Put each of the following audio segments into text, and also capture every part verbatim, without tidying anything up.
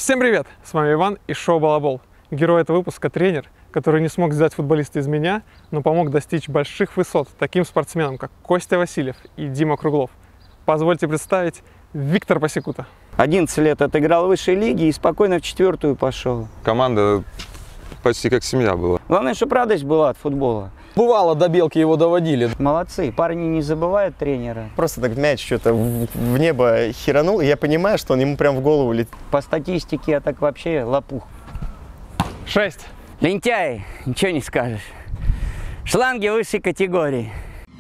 Всем привет! С вами Иван из шоу «Балабол». Герой этого выпуска – тренер, который не смог сделать футболиста из меня, но помог достичь больших высот таким спортсменам, как Костя Васильев и Дима Круглов. Позвольте представить Виктор Пасекута. одиннадцать лет отыграл в высшей лиге и спокойно в четвертую пошел. Команда почти как семья была. Главное, чтобы радость была от футбола. Бывало, до белки его доводили. Молодцы, парни не забывают тренера. Просто так мяч что-то в, в небо херанул, и я понимаю, что он ему прям в голову летит. По статистике, я так вообще лопух. Шесть. Лентяй, ничего не скажешь. Шланги высшей категории.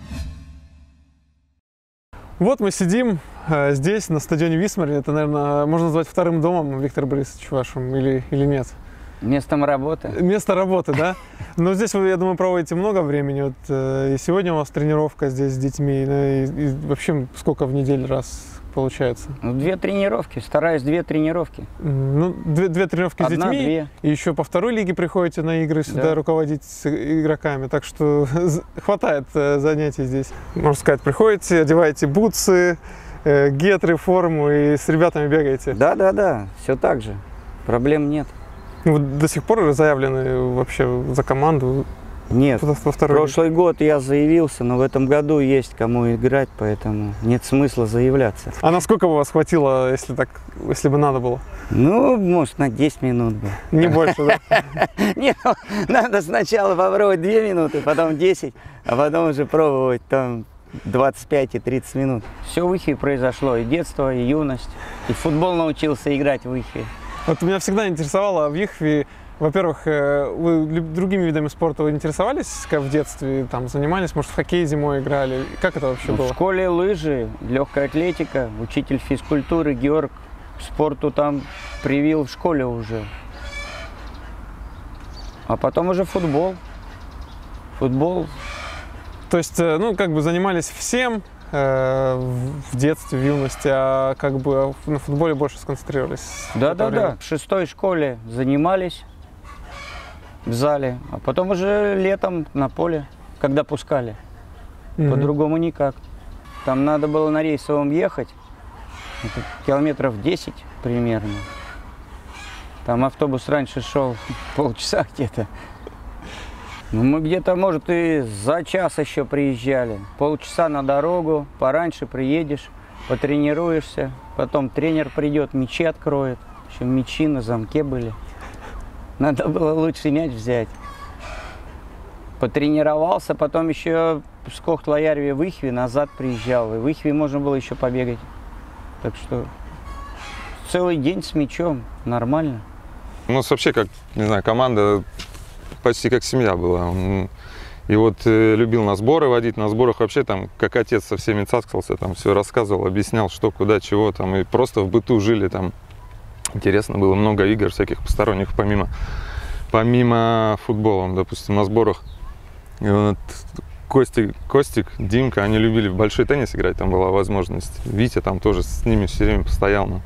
Вот мы сидим э, здесь, на стадионе Висмаре. Это, наверное, можно назвать вторым домом, Виктор Борисович, вашим, или, или нет? Местом работы. Место работы, да? Но здесь вы, я думаю, проводите много времени. Вот, э, и сегодня у вас тренировка здесь с детьми. Ну, и, и вообще, сколько в неделю раз получается? Ну, две тренировки, стараюсь две тренировки. Ну, две, две тренировки с Одна, детьми. две. И еще по второй лиге приходите на игры сюда, Да. руководить с игроками. Так что хватает э, занятий здесь. Можно сказать, приходите, одеваете бутсы, э, гетры, форму и с ребятами бегаете. Да-да-да, все так же. Проблем нет. Вы до сих пор заявлены вообще за команду? Нет. Во второй Прошлый год я заявился, но в этом году есть кому играть, поэтому нет смысла заявляться. А насколько бы вас хватило, если так, если бы надо было? Ну, может, на десять минут бы. Не больше, да? Нет, надо сначала попробовать две минуты, потом десять, а потом уже пробовать там двадцать пять и тридцать минут. Все в Ихе произошло, и детство, и юность, и в футбол научился играть в Ихе. Вот меня всегда интересовало в Ихве, во-первых, вы другими видами спорта вы интересовались, как в детстве, там занимались, может, в хоккей зимой играли? Как это вообще В было? школе лыжи, легкая атлетика, учитель физкультуры Георг к спорту там привил в школе уже. А потом уже футбол. Футбол. То есть, ну, как бы занимались всем э, в детстве, в юности, а как бы на футболе больше сконцентрировались? Да-да-да, в шестой школе занимались в зале, а потом уже летом на поле, когда пускали. Mm-hmm. По-другому никак. Там надо было на рейсовом ехать, это километров десять примерно. Там автобус раньше шел полчаса где-то. Ну, мы где-то, может, и за час еще приезжали. Полчаса на дорогу, пораньше приедешь, потренируешься, потом тренер придет, мячи откроет. Еще мячи на замке были. Надо было лучший мяч взять. Потренировался, потом еще в Скохт-Лоярве в Ихве назад приезжал. И в Ихве можно было еще побегать. Так что целый день с мячом, нормально. У нас вообще, как, не знаю, команда почти как семья была. Он, и вот э, любил на сборы водить. На сборах вообще там, как отец, со всеми цацкался, там все рассказывал, объяснял, что, куда, чего. Там, и просто в быту жили там. Интересно было, много игр всяких посторонних, помимо, помимо футбола. Допустим, на сборах вот, Костик, Костик, Димка, они любили в большой теннис играть, там была возможность. Витя там тоже с ними все время постоянно.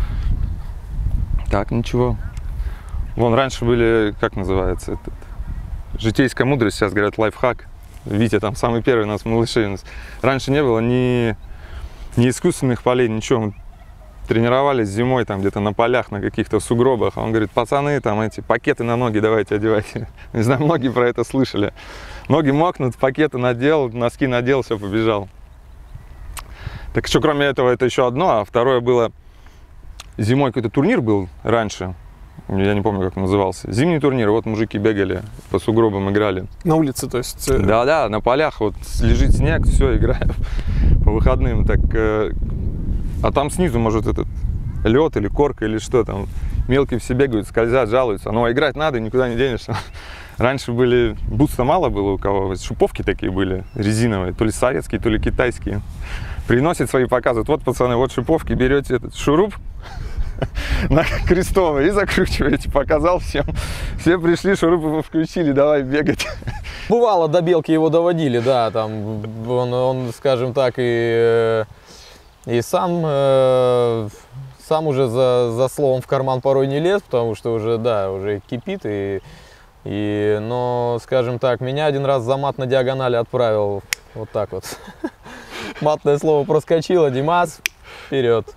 Так, ничего. Вон раньше были, как называется, этот, житейская мудрость, сейчас говорят лайфхак. Витя там самый первый у нас, малышей. У нас раньше не было ни, ни искусственных полей, ничего. Тренировались зимой там где-то на полях, на каких-то сугробах. А он говорит, пацаны, там эти пакеты на ноги давайте одевайте. Не знаю, многие про это слышали. Ноги мокнут, пакеты надел, носки надел, все, побежал. Так что кроме этого, это еще одно. А второе было, зимой какой-то турнир был раньше. Я не помню, как он назывался. Зимний турнир, вот мужики бегали, по сугробам играли. На улице, то есть? Да-да, на полях, вот лежит снег, все, играю по выходным. Так, э, а там снизу, может, этот лед или корка или что там. Мелкие все бегают, скользят, жалуются. Но играть надо, никуда не денешься. Раньше были, бутса мало было у кого, шиповки такие были, резиновые, то ли советские, то ли китайские. Приносят свои, показывают, вот, пацаны, вот шиповки, берете этот шуруп на крестовый и закручиваете. Показал всем. Все пришли, шурупы включили, давай бегать. Бывало, до белки его доводили, да, там он, он скажем так, и, и сам, э, сам уже за, за словом в карман порой не лез, потому что уже, да, уже кипит, и, и, но, скажем так, меня один раз за мат на диагонали отправил, вот так вот. Матное слово проскочило, Димас, вперед.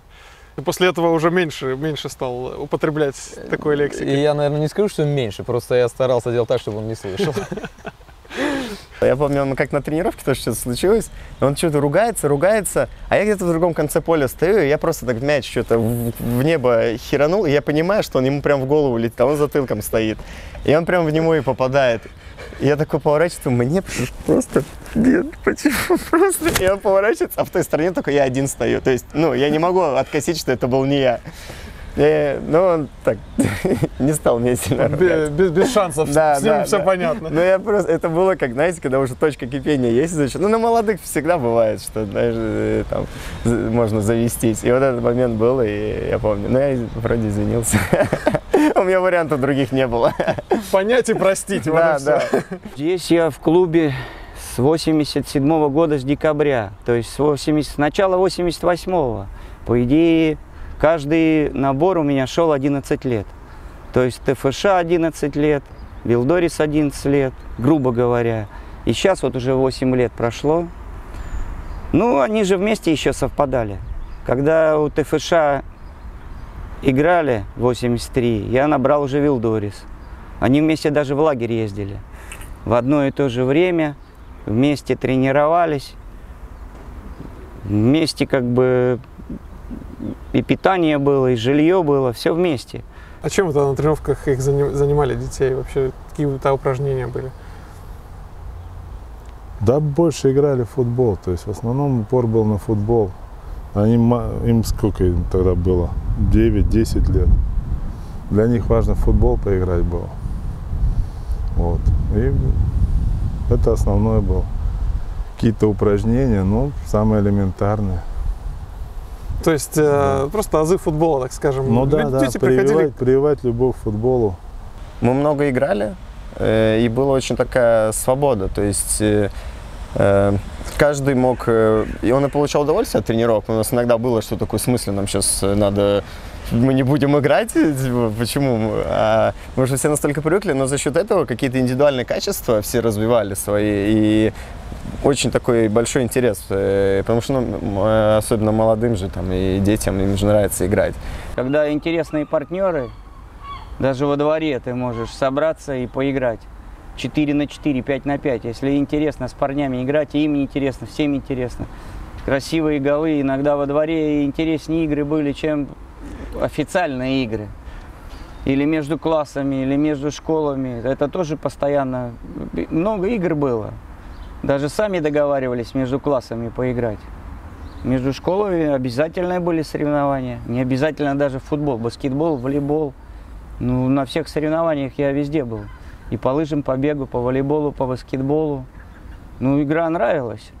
И после этого уже меньше, меньше стал употреблять такой лексики. И я, наверное, не скажу, что меньше, просто я старался делать так, чтобы он не слышал. Я помню, он как на тренировке тоже что-то случилось, он что-то ругается, ругается, а я где-то в другом конце поля стою, и я просто так мяч что-то в, в небо херанул, и я понимаю, что он ему прям в голову летит, а он затылком стоит. И он прям в него и попадает. И я такой поворачиваю, мне просто, нет, почему просто? И он поворачивается, а в той стороне только я один стою. То есть, ну, я не могу откосить, что это был не я. И, ну, он так не стал мне сильно ругать. Без, без шансов, да, с ним да, все да. понятно. Ну, я просто, это было, как, знаете, когда уже точка кипения есть, значит, ну, на молодых всегда бывает, что, знаешь, там, можно завестись. И вот этот момент был, и я помню, ну, я вроде извинился. У меня вариантов других не было. Понять и простить. Да, да. Здесь я в клубе с восемьдесят седьмого года, с декабря, то есть с, восьмидесятого, с начала восемьдесят восьмого. По идее, каждый набор у меня шел одиннадцать лет. То есть ТФШ одиннадцать лет, Вилдорис одиннадцать лет, грубо говоря. И сейчас вот уже восемь лет прошло. Ну, они же вместе еще совпадали. Когда у ТФШ играли восемьдесят три, я набрал уже Вилдорис. Они вместе даже в лагерь ездили. В одно и то же время вместе тренировались. Вместе как бы и питание было, и жилье было, все вместе. А чем вы тогда на тренировках их занимали, детей? Вообще, какие-то упражнения были? Да, больше играли в футбол, то есть в основном упор был на футбол. Они, им сколько им тогда было? девять-десять лет. Для них важно в футбол поиграть было. Вот. И это основное было. Какие-то упражнения, ну, самые элементарные. То есть э, просто азы футбола, так скажем. Ну да, да, Дети прививать, приходили... прививать любовь к футболу. Мы много играли, э, и была очень такая свобода, то есть э, э, каждый мог, э, и он и получал удовольствие от тренировок. У нас иногда было, что такое, в смысле, нам сейчас надо, мы не будем играть, типа, почему? А, мы уже все настолько привыкли, но за счет этого какие-то индивидуальные качества все развивали свои, и очень такой большой интерес, э, потому что, ну, особенно молодым же там и детям, им же нравится играть. Когда интересные партнеры, даже во дворе ты можешь собраться и поиграть. четыре на четыре, пять на пять. Если интересно с парнями играть, и им интересно, всем интересно. Красивые голы. Иногда во дворе интереснее игры были, чем официальные игры. Или между классами, или между школами. Это тоже постоянно. Много игр было. Даже сами договаривались между классами поиграть. Между школами обязательно были соревнования. Не обязательно даже футбол, баскетбол, волейбол. Ну, на всех соревнованиях я везде был. И по лыжам, по бегу, по волейболу, по баскетболу. Ну, игра нравилась.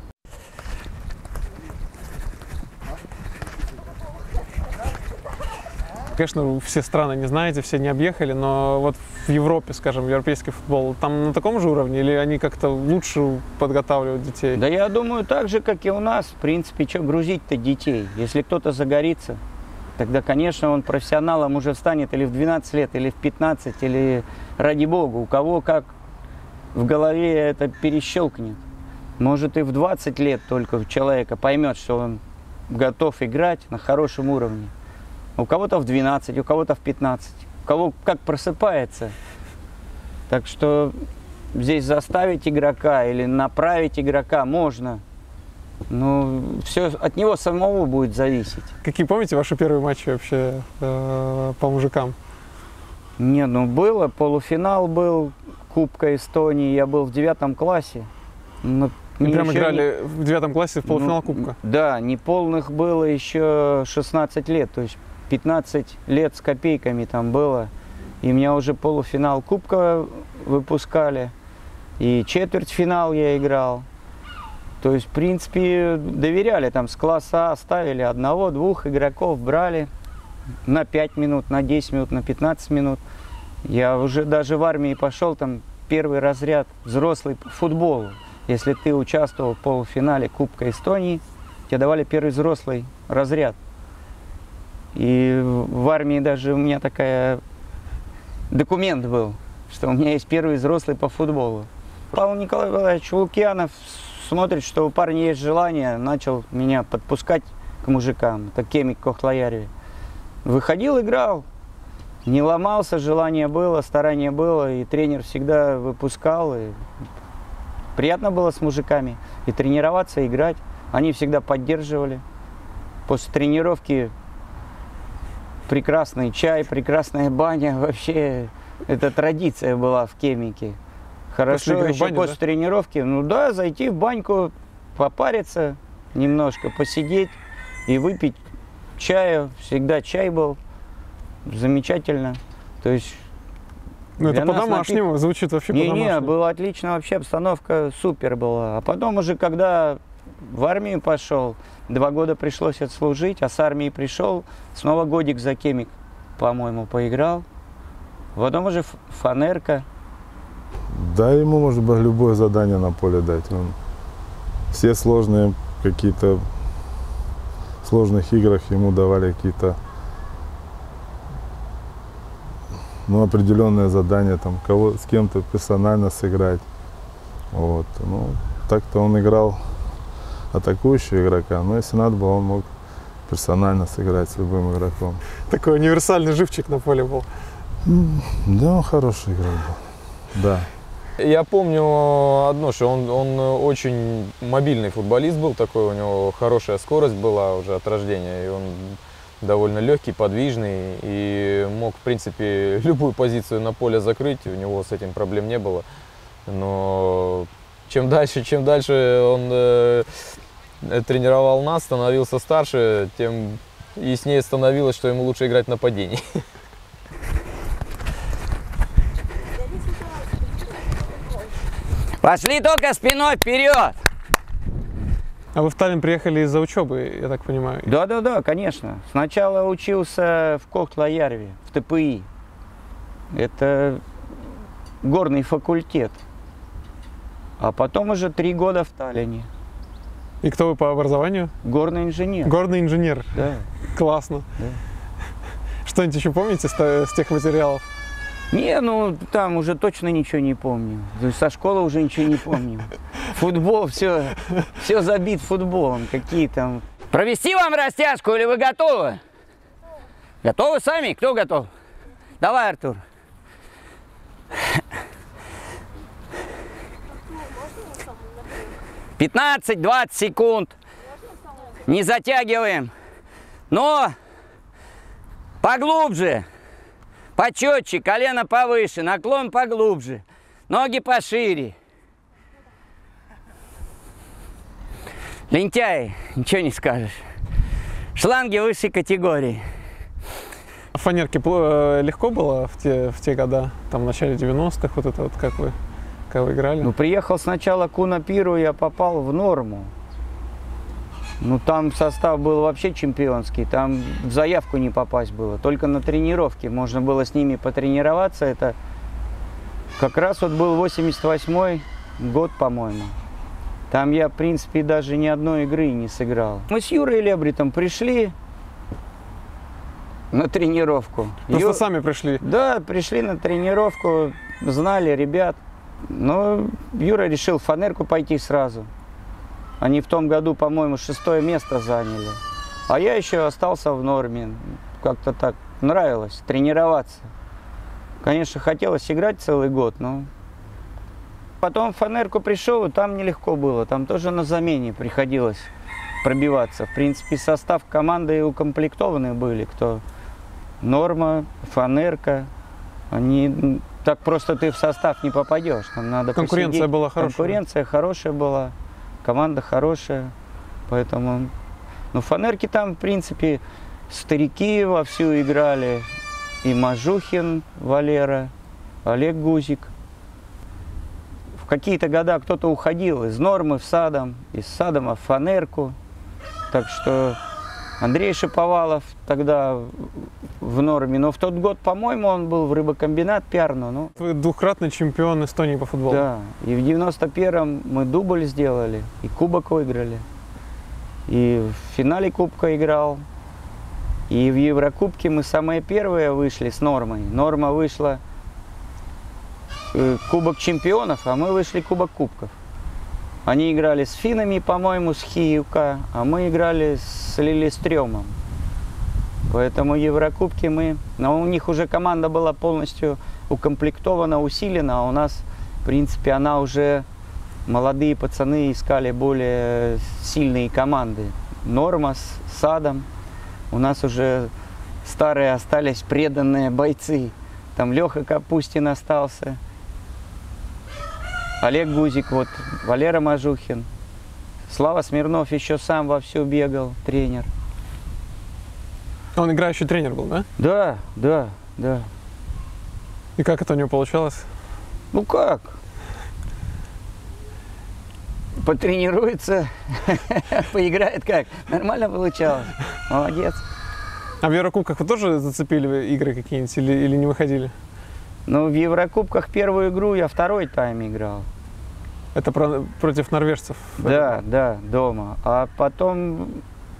Конечно, вы все страны не знаете, все не объехали, но вот в Европе, скажем, европейский футбол, там на таком же уровне или они как-то лучше подготавливают детей? Да я думаю, так же, как и у нас. В принципе, что грузить-то детей? Если кто-то загорится, тогда, конечно, он профессионалом уже станет или в двенадцать лет, или в пятнадцать, или, ради бога, у кого как в голове это перещелкнет. Может, и в двадцать лет только человека поймет, что он готов играть на хорошем уровне. У кого-то в двенадцать, у кого-то в пятнадцать. У кого как просыпается. Так что здесь заставить игрока или направить игрока можно. Но все от него самого будет зависеть. Какие помните ваши первые матчи вообще э, по мужикам? Не, ну было, полуфинал был, Кубка Эстонии, я был в девятом классе. Но И прям еще играли не... в девятом классе в полуфинал ну, Кубка? Да, неполных было еще шестнадцать лет, то есть пятнадцать лет с копейками там было. И меня уже полуфинал Кубка выпускали, и четвертьфинал я играл. То есть, в принципе, доверяли, там с класса А ставили одного-двух игроков, брали на пять минут, на десять минут, на пятнадцать минут. Я уже даже в армии пошел, там первый разряд взрослый по футболу. Если ты участвовал в полуфинале Кубка Эстонии, тебе давали первый взрослый разряд. И в армии даже у меня такая документ был, что у меня есть первый взрослый по футболу. Павел Николаевич Лукьянов смотрит, что у парня есть желание, начал меня подпускать к к мужикам. Это Кемик Кохтлоярви. Выходил, играл. Не ломался, желание было, старание было. И тренер всегда выпускал. И приятно было с мужиками. И тренироваться, и играть. Они всегда поддерживали. После тренировки прекрасный чай, прекрасная баня. Вообще, это традиция была в Кемике. Хорошо, после еще бани, после да? тренировки, ну да, зайти в баньку, попариться немножко, посидеть и выпить чаю. Всегда чай был. Замечательно. То есть... Ну, это для нас по-домашнему, напит- звучит вообще Не-не, по-домашнему. была отлично, вообще обстановка супер была. А потом уже, когда в армию пошел, два года пришлось отслужить, а с армии пришел, снова годик за Кемик, по-моему, поиграл. Потом уже ф- фанерка. Да, ему можно было любое задание на поле дать. Он все сложные какие-то в сложных играх ему давали какие-то ну, определенные задания, там, кого, с кем-то персонально сыграть. Вот. Ну, так-то он играл атакующего игрока, но если надо было, он мог персонально сыграть с любым игроком. Такой универсальный живчик на поле был. Да, он хороший игрок был. Да. Я помню одно, что он, он очень мобильный футболист был такой, у него хорошая скорость была уже от рождения, и он довольно легкий, подвижный, и мог, в принципе, любую позицию на поле закрыть, у него с этим проблем не было. Но чем дальше, чем дальше он э, тренировал нас, становился старше, тем яснее становилось, что ему лучше играть в нападении. Пошли только спиной вперед! А вы в Таллин приехали из-за учебы, я так понимаю? Да-да-да, конечно. Сначала учился в Кохтлоярве, в Т П И. Это горный факультет. А потом уже три года в Таллине. И кто вы по образованию? Горный инженер. Горный инженер. Да. Классно. Да. Что-нибудь еще помните с, с тех материалов? Не, ну там уже точно ничего не помню. То есть со школы уже ничего не помню. Футбол, все, все забит футболом. Какие там... Провести вам растяжку или вы готовы? Готовы сами? Кто готов? Давай, Артур. пятнадцать-двадцать секунд. Не затягиваем. Но поглубже. Почетче, колено повыше, наклон поглубже, ноги пошире. Лентяи, ничего не скажешь. Шланги высшей категории. А фанерке пло- легко было в те, в те года, там в начале девяностых, вот это вот как вы, как вы играли? Ну, приехал сначала к Унапиру, я попал в норму. Ну, там состав был вообще чемпионский, там в заявку не попасть было, только на тренировке можно было с ними потренироваться. Это как раз вот был восемьдесят восьмой год, по-моему. Там я, в принципе, даже ни одной игры не сыграл. Мы с Юрой Лебритом пришли на тренировку. Просто Ю- сами пришли. Да, пришли на тренировку, знали ребят. Но Юра решил в фанерку пойти сразу. Они в том году, по-моему, шестое место заняли. А я еще остался в норме. Как-то так нравилось тренироваться. Конечно, хотелось играть целый год, но... Потом в фанерку пришел, и там нелегко было. Там тоже на замене приходилось пробиваться. В принципе, состав команды укомплектованные были. Кто норма, фанерка. Они... Так просто ты в состав не попадешь. Там надо Конкуренция посидеть. была хорошая. Конкуренция хорошая была. Команда хорошая, поэтому... Ну, фанерки там, в принципе, старики вовсю играли. И Мажухин Валера, Олег Гузик. В какие-то года кто-то уходил из нормы в Садом, из Садома в фанерку. Так что Андрей Шаповалов тогда в норме. Но в тот год, по-моему, он был в рыбокомбинат Пярну. Ну, Вы двукратный чемпион Эстонии по футболу. да, и в девяносто первом мы дубль сделали, и кубок выиграли, и в финале кубка играл, и в Еврокубке мы самые первые вышли с нормой. Норма вышла э, кубок чемпионов, а мы вышли кубок кубков. Они играли с финнами, по-моему, с Хиюка, а мы играли с Лилистрёмом. Поэтому Еврокубки мы... Но у них уже команда была полностью укомплектована, усилена, а у нас, в принципе, она уже... Молодые пацаны искали более сильные команды. Норма с Садом. У нас уже старые остались преданные бойцы. Там Леха Капустин остался. Олег Гузик, вот, Валера Мажухин. Слава Смирнов еще сам вовсю бегал, тренер. Он играющий тренер был, да? Да, да, да. И как это у него получалось? Ну как? Потренируется, поиграет как. Нормально получалось. Молодец. А в Еврокубках вы тоже зацепили игры какие-нибудь или, или не выходили? Ну, в Еврокубках первую игру я второй тайм играл. Это про, против норвежцев? Да, да, дома. А потом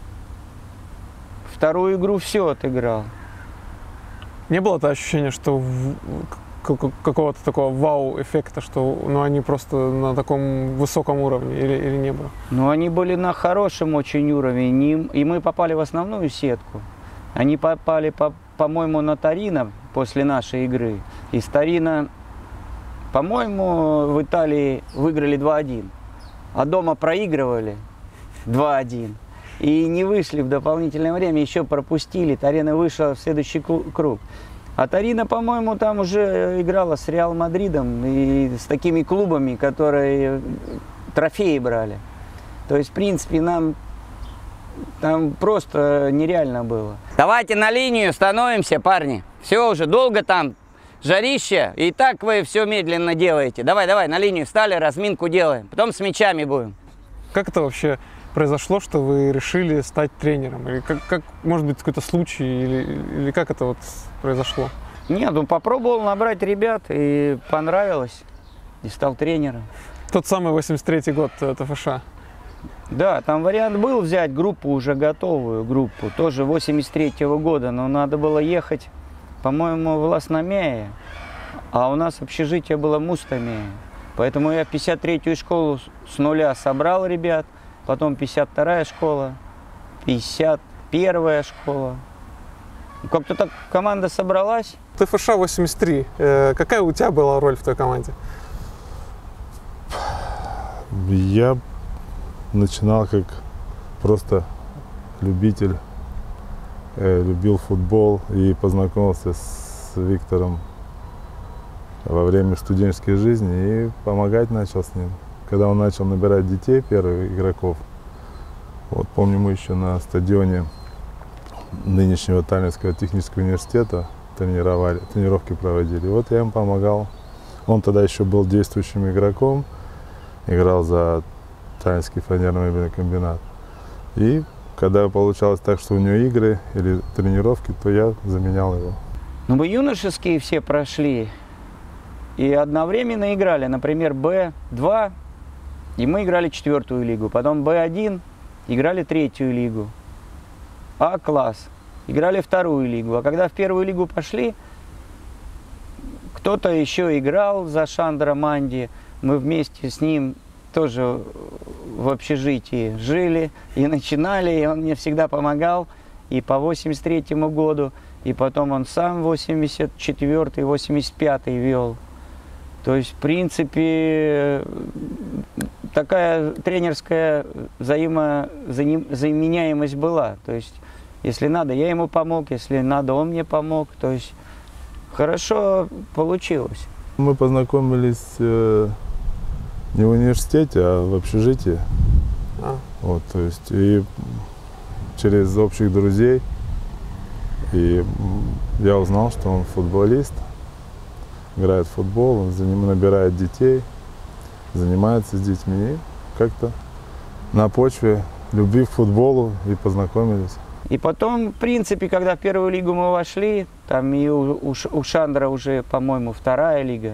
вторую игру все отыграл. Не было-то ощущения, что в, какого-то такого вау-эффекта, что ну, они просто на таком высоком уровне, или, или не было? Ну, они были на хорошем очень уровне, и мы попали в основную сетку. Они попали, по, по-моему, на Торино после нашей игры. Из Торино, по-моему, в Италии выиграли два один, а дома проигрывали два один. И не вышли в дополнительное время, еще пропустили. Торино вышла в следующий круг. А Торино, по-моему, там уже играла с Реал Мадридом и с такими клубами, которые трофеи брали. То есть, в принципе, нам там просто нереально было. Давайте на линию становимся, парни. Все уже, долго там, жарище. И так вы все медленно делаете. Давай, давай, на линию встали, разминку делаем. Потом с мячами будем. Как это вообще произошло, что вы решили стать тренером? Или как, как может быть, какой-то случай, или, или как это вот произошло? Нет, ну попробовал набрать ребят, и понравилось, и стал тренером. Тот самый восемьдесят третий год ТФШ. Да, там вариант был взять группу, уже готовую группу, тоже восемьдесят третьего года, но надо было ехать, по-моему, в Ласномяе, а у нас общежитие было Мустомея. Поэтому я пятьдесят третью школу с нуля собрал ребят, потом пятьдесят вторая школа, пятьдесят первая школа. Как-то так команда собралась. ТФШ восемьдесят три. Э, какая у тебя была роль в той команде? Я начинал как просто любитель, э, любил футбол и познакомился с Виктором во время студенческой жизни и помогать начал с ним. Когда он начал набирать детей, первых игроков, вот помню, мы еще на стадионе нынешнего Таллинского технического университета тренировали, тренировки проводили. Вот я им помогал. Он тогда еще был действующим игроком, играл за Таллинский фанерно-мебельный комбинат. И когда получалось так, что у него игры или тренировки, то я заменял его. Ну, мы юношеские все прошли и одновременно играли, например, Б два, и мы играли четвертую лигу, потом Б один, играли третью лигу, А-класс, играли вторую лигу. А когда в первую лигу пошли, кто-то еще играл за Шандра Манди, мы вместе с ним тоже в общежитии жили и начинали, и он мне всегда помогал и по восемьдесят третьему году, и потом он сам восемьдесят четвёртый, восемьдесят пятый вел. То есть, в принципе, такая тренерская взаимо, заменяемость была. То есть, если надо, я ему помог, если надо, он мне помог. То есть, хорошо получилось. Мы познакомились э, не в университете, а в общежитии. А. Вот, то есть, и через общих друзей. И я узнал, что он футболист, играет в футбол, он за ним набирает детей, занимается с детьми. И как-то на почве любви к футболу и познакомились. И потом, в принципе, когда в первую лигу мы вошли, там и у, у, у Шандра уже, по-моему, вторая лига,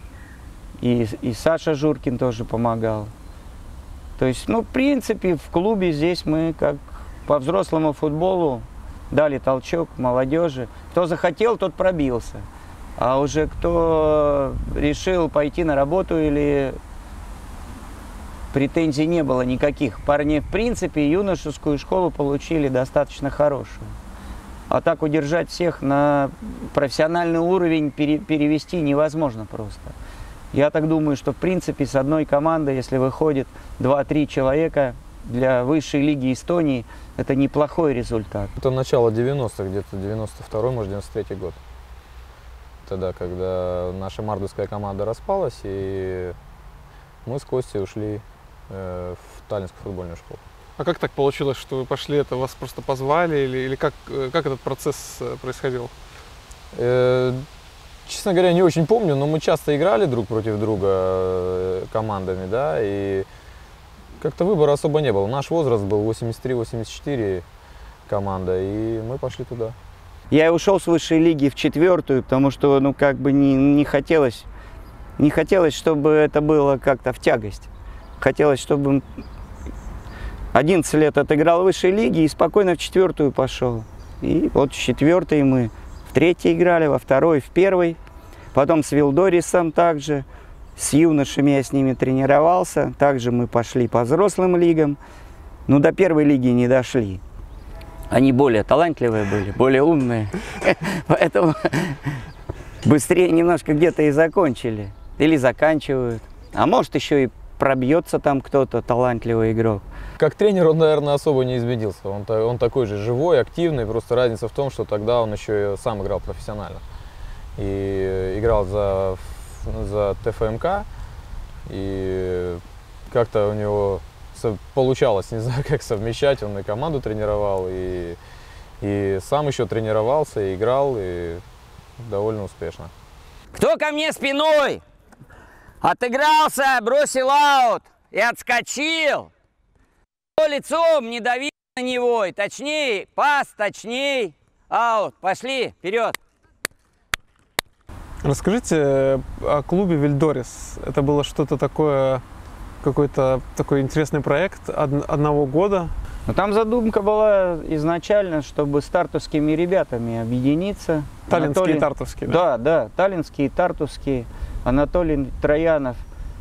и, и Саша Журкин тоже помогал. То есть, ну, в принципе, в клубе здесь мы как по взрослому футболу дали толчок молодежи. Кто захотел, тот пробился. А уже кто решил пойти на работу или претензий не было никаких. Парни, в принципе, юношескую школу получили достаточно хорошую. А так удержать всех на профессиональный уровень пере, перевести невозможно просто. Я так думаю, что в принципе с одной командой, если выходит два-три человека для высшей лиги Эстонии, это неплохой результат. Это начало девяностых, где-то девяносто второй, может, девяносто третий год. Тогда, когда наша мардовская команда распалась, и мы с Костей ушли э, в таллинскую футбольную школу. А как так получилось, что вы пошли, это вас просто позвали, или, или как, как этот процесс происходил? Э, честно говоря, не очень помню, но мы часто играли друг против друга командами, да, и как-то выбора особо не было. Наш возраст был восемьдесят три восемьдесят четыре команда, и мы пошли туда. Я ушел с высшей лиги в четвертую, потому что, ну, как бы не, не хотелось, не хотелось, чтобы это было как-то в тягость. Хотелось, чтобы одиннадцать лет отыграл в высшей лиге и спокойно в четвертую пошел. И вот в четвертой мы в третьей играли, во второй, в первой. Потом с Вилдорисом также, с юношами я с ними тренировался. Также мы пошли по взрослым лигам, но до первой лиги не дошли. Они более талантливые были, более умные, поэтому быстрее немножко где-то и закончили, или заканчивают. А может еще и пробьется там кто-то талантливый игрок. Как тренер он, наверное, особо не изменился. Он, он такой же живой, активный, просто разница в том, что тогда он еще и сам играл профессионально. И играл за, за ТФМК, и как-то у него получалось, не знаю, как совмещать, он и команду тренировал, и, и сам еще тренировался, и играл, и довольно успешно. Кто ко мне спиной? Отыгрался, бросил аут и отскочил. Кто лицом, не дави на него, и точнее, пас, точнее, аут. Пошли, вперед. Расскажите о клубе Вильдорис. Это было что-то такое, какой-то такой интересный проект од- одного года. Но там задумка была изначально, чтобы с тартусскими ребятами объединиться. Таллинские Анатолий... и тартусские, да? Да, да, таллинские и тартусские. Анатолий Троянов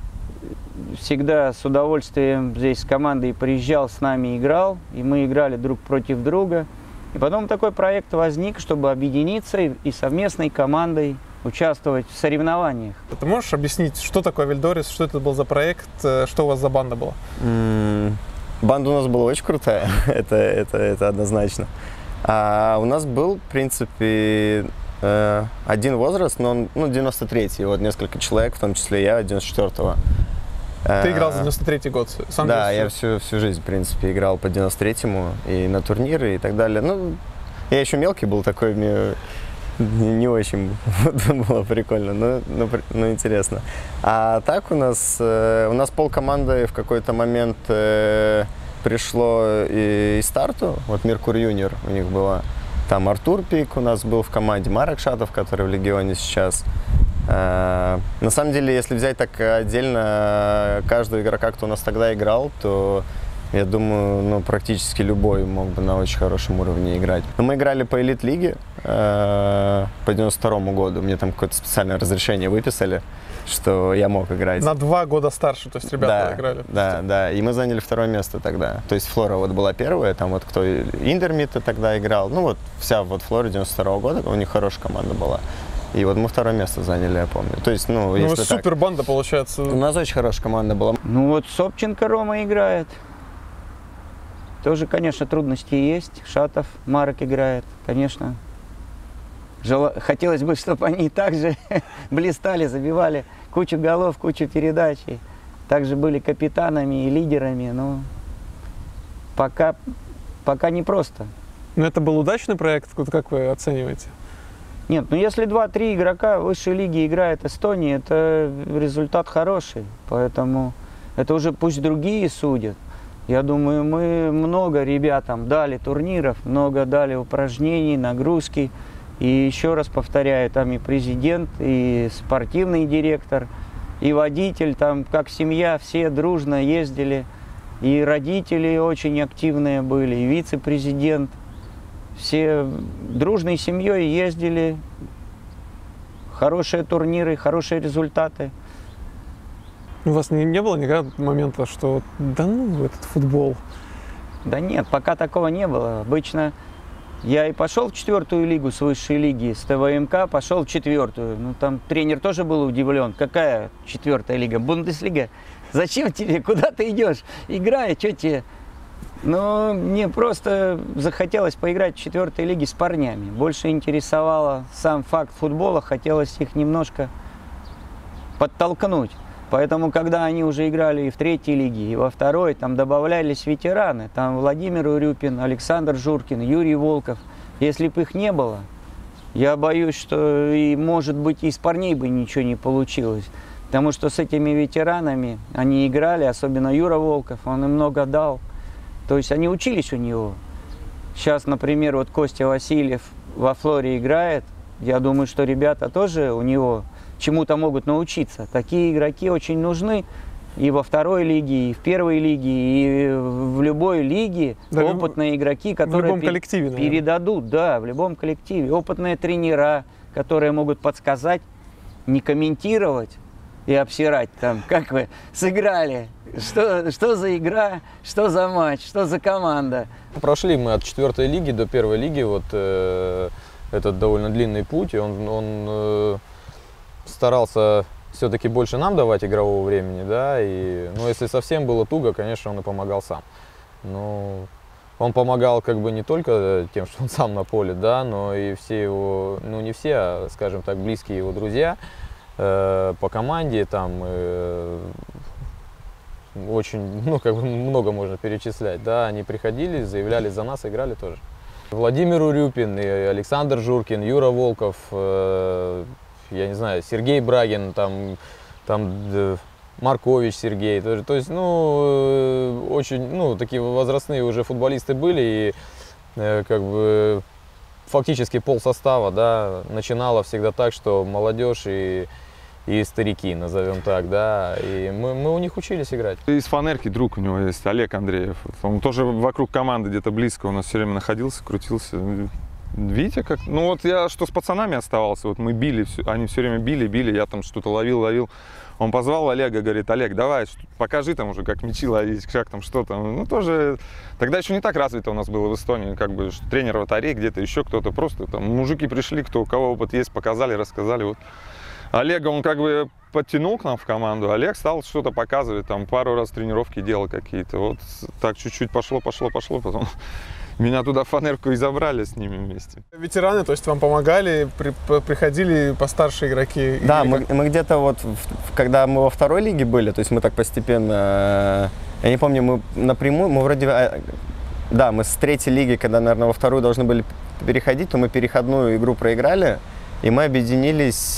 всегда с удовольствием здесь с командой приезжал, с нами играл, и мы играли друг против друга. И потом такой проект возник, чтобы объединиться и, и совместной командой участвовать в соревнованиях. Ты можешь объяснить, что такое Вильдорис, что это был за проект, что у вас за банда была? М-м, банда у нас была очень крутая, это, это, это однозначно. А у нас был, в принципе, э, один возраст, но он, ну, девяносто третий, вот несколько человек, в том числе я, девяносто четвёртого. Ты играл за девяносто третий год? Сам да, я всю, всю жизнь, в принципе, играл по девяносто третьему и на турниры и так далее. Ну, я еще мелкий был такой, мне не очень было прикольно, но, но, но интересно. А так у нас, э, у нас полкоманды в какой-то момент э, пришло и, и старту, вот Меркур Юниор у них было. Там Артур Пик у нас был в команде, Марек Шатов, который в Легионе сейчас. Э, на самом деле, если взять так отдельно каждого игрока, кто у нас тогда играл, то я думаю, ну, практически любой мог бы на очень хорошем уровне играть. Но мы играли по элит-лиге э, по девяносто второму году. Мне там какое-то специальное разрешение выписали, что я мог играть. На два года старше, то есть ребята да, играли. Да, да. И мы заняли второе место тогда. То есть Флора вот была первая, там вот кто Индермита тогда играл. Ну вот вся вот Флора девяносто второго года, у них хорошая команда была. И вот мы второе место заняли, я помню. То есть, ну, ну если супер так, банда получается. у нас очень хорошая команда была. Ну вот Собченко Рома играет. Тоже, конечно, трудности есть. Шатов Марек играет, конечно. Жел... Хотелось бы, чтобы они также блистали, забивали кучу голов, кучу передач. И также были капитанами и лидерами. Но пока, пока непросто. Но это был удачный проект, как вы оцениваете? Нет, ну если два-три игрока в высшей лиге играет Эстонии, это результат хороший. Поэтому это уже пусть другие судят. Я думаю, мы много ребятам дали турниров, много дали упражнений, нагрузки. И еще раз повторяю, там и президент, и спортивный директор, и водитель, там как семья, все дружно ездили. И родители очень активные были, и вице-президент. Все дружной семьей ездили. Хорошие турниры, хорошие результаты. У вас не, не было никогда момента, что да ну этот футбол? Да нет, пока такого не было. Обычно я и пошел в четвертую лигу с высшей лиги, с ТВМК, пошел в четвертую. Ну, там тренер тоже был удивлен. Какая четвертая лига? Бундеслига? Зачем тебе? Куда ты идешь? Играй, что тебе? Но мне просто захотелось поиграть в четвертой лиге с парнями. Больше интересовало сам факт футбола, хотелось их немножко подтолкнуть. Поэтому, когда они уже играли и в третьей лиге, и во второй, там добавлялись ветераны. Там Владимир Урюпин, Александр Журкин, Юрий Волков. Если бы их не было, я боюсь, что и, может быть, и с парней бы ничего не получилось. Потому что с этими ветеранами они играли, особенно Юра Волков, он им много дал. То есть они учились у него. Сейчас, например, вот Костя Васильев во Флоре играет. Я думаю, что ребята тоже у него чему-то могут научиться. Такие игроки очень нужны и во второй лиге, и в первой лиге, и в любой лиге. Да, опытные игроки, которые в любом коллективе, наверное. передадут, да, в любом коллективе. Опытные тренера, которые могут подсказать, не комментировать и обсирать там, как вы сыграли, что, что за игра, что за матч, что за команда. Прошли мы от четвертой лиги до первой лиги, вот э, этот довольно длинный путь, и он, он э, старался все-таки больше нам давать игрового времени, да, и, ну, если совсем было туго, конечно, он и помогал сам. Но он помогал как бы не только тем, что он сам на поле, да, но и все его, ну, не все, а, скажем так, близкие его друзья э, по команде, там, э, очень, ну, как бы много можно перечислять, да, они приходили, заявляли за нас, играли тоже. Владимир Урюпин, и Александр Журкин, Юра Волков, э, я не знаю, Сергей Брагин, там, там э, Маркович Сергей, то, то есть, ну, э, очень, ну, такие возрастные уже футболисты были, и э, как бы фактически полсостава, да, начинало всегда так, что молодежь и и старики, назовем так, да, и мы, мы у них учились играть. Из фанерки друг у него есть, Олег Андреев. Он тоже вокруг команды где-то близко у нас все время находился, крутился. Видите, как? Ну вот я что с пацанами оставался, вот мы били, они все время били, били, я там что-то ловил, ловил. Он позвал Олега, говорит: Олег, давай, покажи там уже, как мячи ловить, как там, что там. Ну тоже, тогда еще не так развито у нас было в Эстонии, как бы тренер вратарей, где-то еще кто-то, просто там мужики пришли, кто у кого опыт есть, показали, рассказали. Вот. Олега он как бы подтянул к нам в команду, Олег стал что-то показывать, там пару раз тренировки делал какие-то, вот так чуть-чуть пошло, пошло, пошло, потом меня туда в фанерку и забрали с ними вместе. Ветераны, то есть вам помогали, при, приходили постарше игроки? Да, мы, мы где-то вот, в, когда мы во второй лиге были, то есть мы так постепенно, я не помню, мы напрямую, мы вроде, да, мы с третьей лиги, когда, наверное, во вторую должны были переходить, то мы переходную игру проиграли. И мы объединились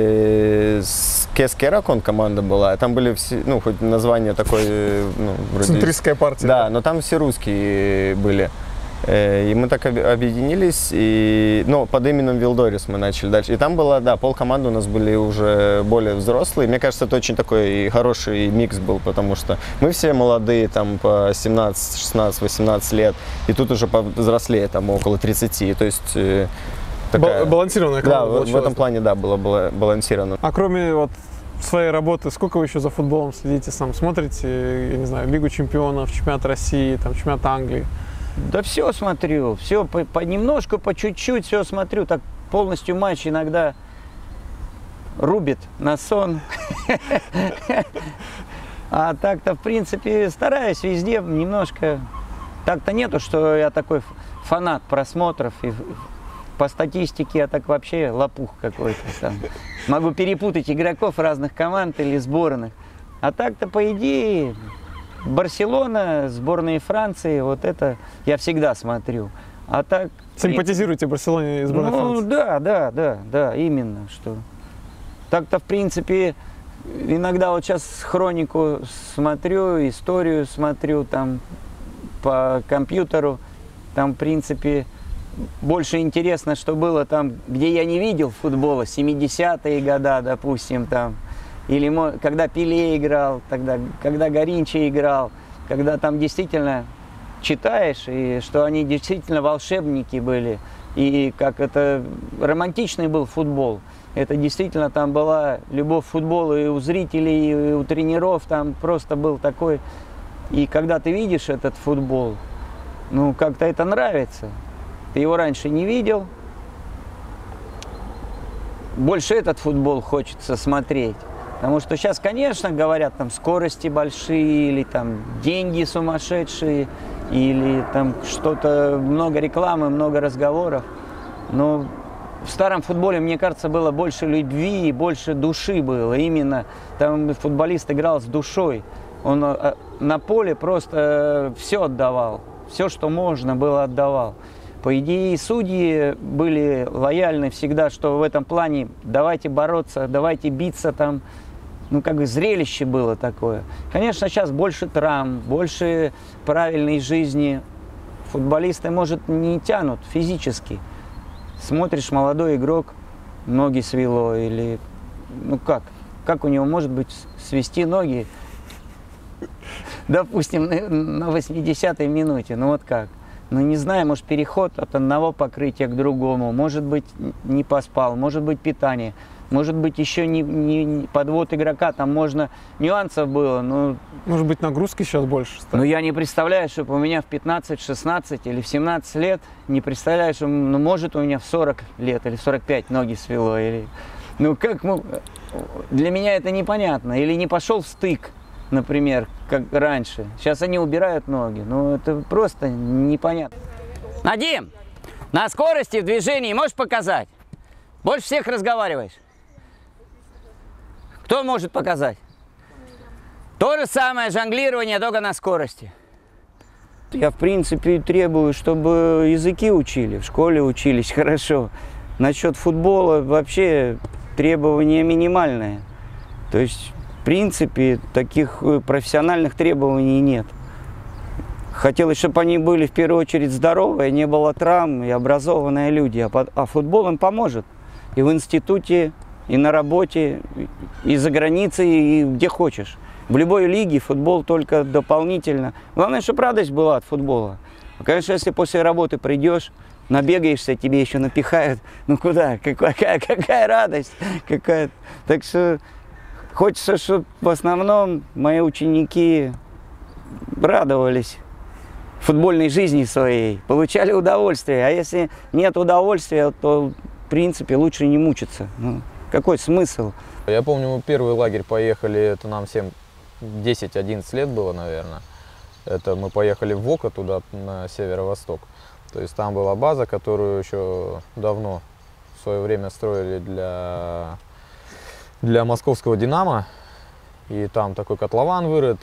э, с Кескеракон, команда была. Там были все, ну, хоть название такое, ну, вроде... Центристская партия. Да, но там все русские были. Э, и мы так объединились, и, ну, под именем Вилдорис мы начали дальше. И там было, да, полкоманды у нас были уже более взрослые. Мне кажется, это очень такой хороший микс был, потому что мы все молодые, там, по семнадцать, шестнадцать, восемнадцать лет. И тут уже повзрослее, там, около тридцати. То есть... Э, Такая... Балансированная команда. Да, в, в этом плане, да, было, было балансировано. А кроме вот своей работы, сколько вы еще за футболом следите сам? Смотрите, я не знаю, Лигу чемпионов, чемпионат России, там, чемпионат Англии? Да все смотрю, все по, понемножку, по чуть-чуть все смотрю. Так полностью матч иногда рубит на сон. А так-то, в принципе, стараюсь везде немножко. Так-то нету, что я такой фанат просмотров. И по статистике я так вообще лопух какой-то там. Могу перепутать игроков разных команд или сборных. А так-то, по идее, Барселона, сборная Франции, вот это я всегда смотрю. А так... Симпатизируете Барселоне и сборной ну, Франции? Ну да, да, да, да, именно что. Так-то, в принципе, иногда вот сейчас хронику смотрю, историю смотрю там по компьютеру. Там, в принципе, больше интересно, что было там, где я не видел футбола, семидесятые годы, допустим, там. Или когда Пеле играл, тогда, когда Гаринчи играл, когда там действительно читаешь, и что они действительно волшебники были, и как это романтичный был футбол. Это действительно там была любовь к футболу и у зрителей, и у тренеров. Там просто был такой... И когда ты видишь этот футбол, ну, как-то это нравится. Ты его раньше не видел. Больше этот футбол хочется смотреть. Потому что сейчас, конечно, говорят, там скорости большие, или там деньги сумасшедшие, или там что-то, много рекламы, много разговоров. Но в старом футболе, мне кажется, было больше любви, больше души было. Именно там футболист играл с душой. Он на поле просто все отдавал. Все, что можно было, отдавал. По идее, судьи были лояльны всегда, что в этом плане давайте бороться, давайте биться там. Ну, как бы зрелище было такое. Конечно, сейчас больше травм, больше правильной жизни. Футболисты, может, не тянут физически. Смотришь, молодой игрок, ноги свело или... Ну как? Как у него может быть свести ноги, допустим, на восьмидесятой минуте? Ну вот как? Ну не знаю, может переход от одного покрытия к другому, может быть не поспал, может быть питание. Может быть, еще не, не подвод игрока, там можно, нюансов было, но... Может быть, нагрузки сейчас больше стали? Ну, я не представляю, чтобы у меня в пятнадцать, шестнадцать или в семнадцать лет, не представляю, что, ну, может, у меня в сорок лет или в сорок пять ноги свело, или... Ну, как, ну, для меня это непонятно. Или не пошел в стык, например, как раньше. Сейчас они убирают ноги, ну, это просто непонятно. Надим, на скорости в движении можешь показать? Больше всех разговариваешь. Кто может показать? То же самое жонглирование, только на скорости. Я, в принципе, требую, чтобы языки учили, в школе учились хорошо. Насчет футбола вообще требования минимальные. То есть, в принципе, таких профессиональных требований нет. Хотелось, чтобы они были в первую очередь здоровые, не было травм и образованные люди. А футбол им поможет. И в институте, и на работе, и за границей, и где хочешь. В любой лиге футбол только дополнительно. Главное, чтобы радость была от футбола. Конечно, если после работы придешь, набегаешься, тебе еще напихают. Ну куда? Какая, какая радость? Какая... Так что хочется, чтобы в основном мои ученики радовались футбольной жизни своей, получали удовольствие. А если нет удовольствия, то, в принципе, лучше не мучиться. Ну, какой смысл? Я помню, мы первый лагерь поехали, это нам всем десять-одиннадцать лет было, наверное. Это мы поехали в Вока, туда, на северо-восток. То есть там была база, которую еще давно, в свое время, строили для, для московского «Динамо». И там такой котлован вырыт,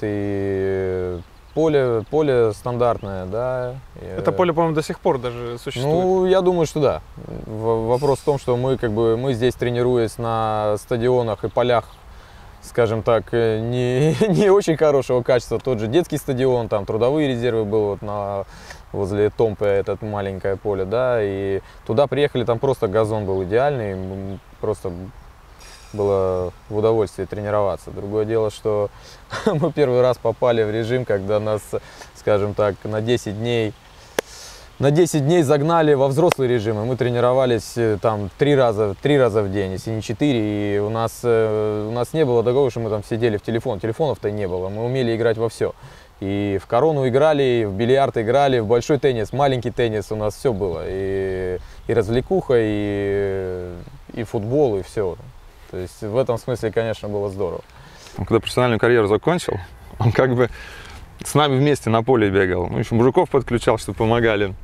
и поле, поле стандартное, да. Это поле, по-моему, до сих пор даже существует. Ну, я думаю, что да. Вопрос в том, что мы, как бы, мы здесь, тренируясь на стадионах и полях, скажем так, не, не очень хорошего качества. Тот же детский стадион, там трудовые резервы был вот на, возле Томпе, это маленькое поле, да, и туда приехали, там просто газон был идеальный, просто было в удовольствие тренироваться. Другое дело, что мы первый раз попали в режим, когда нас, скажем так, на десять дней На десять дней загнали во взрослый режим, и мы тренировались там три раза, три раза в день, если не четыре, и у нас, у нас не было такого, что мы там сидели в телефон, телефонов-то не было, мы умели играть во все. И в корону играли, и в бильярд играли, в большой теннис, маленький теннис, у нас все было, и, и развлекуха, и, и футбол, и все. То есть в этом смысле, конечно, было здорово. Он когда профессиональную карьеру закончил, он как бы с нами вместе на поле бегал. Ну, еще мужиков подключал, чтобы помогали.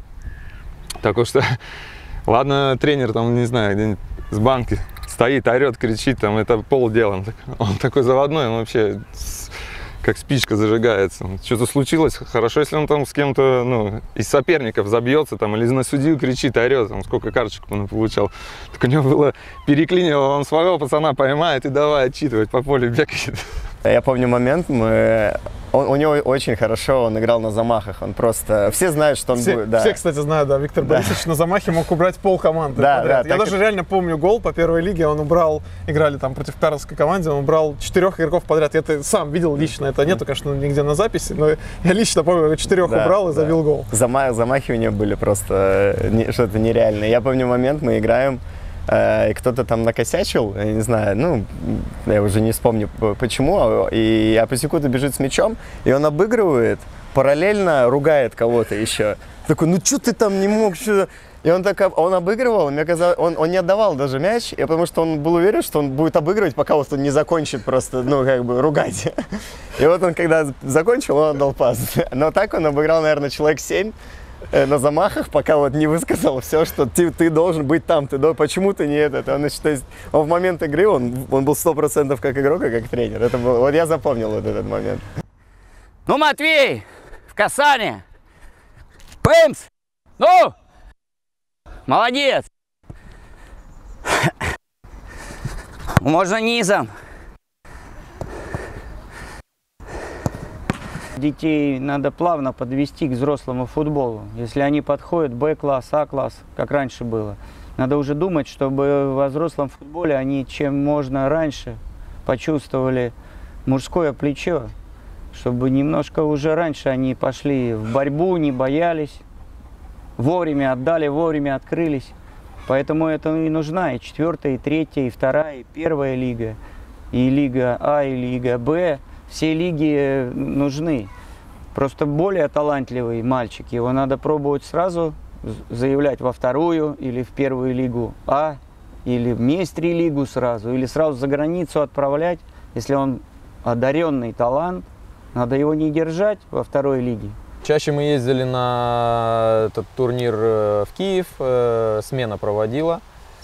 Так что, ладно, тренер там, не знаю, где-нибудь с банки стоит, орет, кричит, там, это полдела. Он такой заводной, он вообще как спичка зажигается. Что-то случилось, хорошо, если он там с кем-то, ну, из соперников забьется, там, или на судью кричит, орет, там, сколько карточек он получал. Так у него было переклинило, он своего пацана поймает и давай отчитывать, по полю бегает. Я помню момент, мы... Он, у него очень хорошо, он играл на замахах, он просто... Все знают, что он все, будет... Да. Все, кстати, знают, да, Виктор да. Борисович на замахе мог убрать пол команды да, подряд. да, Я даже и... реально помню гол по первой лиге, он убрал, играли там против Карловской команде, он убрал четырех игроков подряд. Я это сам видел лично, это нету, конечно, нигде на записи, но я лично помню, четырех да, убрал и да. забил гол. Замах, замахи у него были просто что-то нереальное. Я помню момент, мы играем, и кто-то там накосячил, я не знаю, ну, я уже не вспомню почему, и Апасекута бежит с мячом, и он обыгрывает, параллельно ругает кого-то еще. Такой, ну что ты там не мог, что... И он так, он обыгрывал, мне казалось, он, он не отдавал даже мяч, и потому что он был уверен, что он будет обыгрывать, пока вот он не закончит просто, ну, как бы, ругать. И вот он, когда закончил, он отдал пас. Но так он обыграл, наверное, человек семь на замахах, пока вот не высказал все, что ты, ты должен быть там, ты, почему ты не этот. Он, значит, он в момент игры, он, он был сто процентов как игрок, и как тренер. Это было, вот я запомнил вот этот момент. Ну, Матвей, в касание. Пымс! Ну! Молодец! Можно низом. Детей надо плавно подвести к взрослому футболу. Если они подходят Б-класс, А-класс, как раньше было, надо уже думать, чтобы во взрослом футболе они чем можно раньше почувствовали мужское плечо, чтобы немножко уже раньше они пошли в борьбу, не боялись, вовремя отдали, вовремя открылись. Поэтому это и нужна и четвертая, и третья, и вторая, и первая лига, и лига А, и лига Б. Все лиги нужны. Просто более талантливый мальчик, его надо пробовать сразу заявлять во вторую или в первую лигу А, или в Местри лигу сразу, или сразу за границу отправлять. Если он одаренный талант, надо его не держать во второй лиге. Чаще мы ездили на этот турнир в Киев, смена проводила.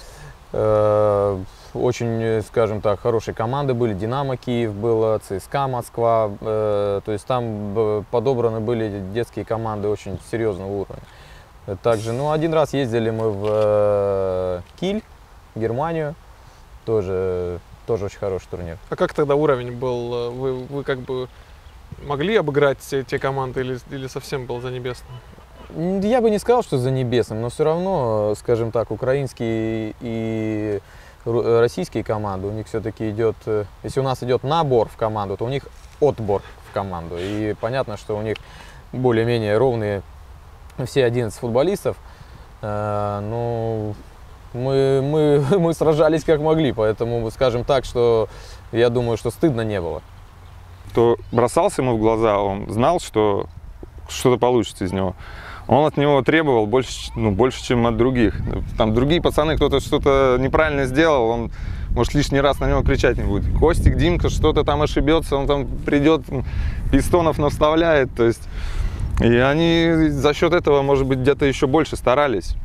Очень, скажем так, хорошие команды были. Динамо Киев было, ЦСКА Москва. То есть там подобраны были детские команды очень серьезного уровня. Также, ну, один раз ездили мы в Киль, Германию. Тоже, тоже очень хороший турнир. А как тогда уровень был? Вы, вы как бы могли обыграть те, те команды или, или совсем был за небесным? Я бы не сказал, что за небесным, но все равно, скажем так, украинские и российские команды, у них все-таки идет, если у нас идет набор в команду, то у них отбор в команду. И понятно, что у них более-менее ровные все одиннадцать футболистов. Ну, мы, мы, мы сражались как могли, поэтому скажем так, что я думаю, что стыдно не было. Кто бросался ему в глаза, он знал, что что-то получится из него. Он от него требовал больше, ну, больше, чем от других. Там другие пацаны, кто-то что-то неправильно сделал, он, может, лишний раз на него кричать не будет. Костик, Димка что-то там ошибется, он там придет, пистонов наставляет. То есть, и они за счет этого, может быть, где-то еще больше старались.